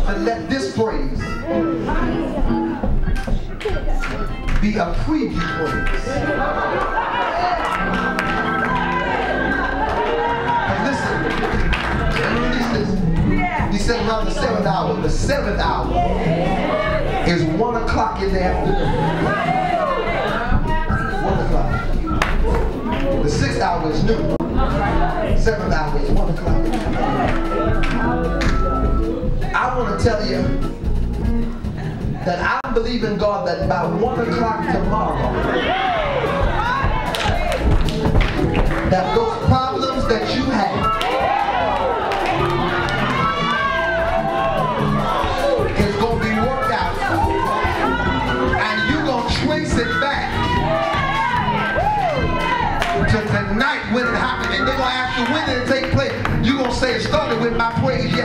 but let this praise be a preview praise. He said around the 7th hour. The 7th hour is 1 o'clock in the afternoon. 1 o'clock. The 6th hour is noon. 7th hour is 1 o'clock. I want to tell you that I believe in God that by 1 o'clock tomorrow, that those problems that you have is going to be worked out, and you're going to trace it back to tonight when it happened. And they're going to ask you when did it take place. You're going to say it started with my praise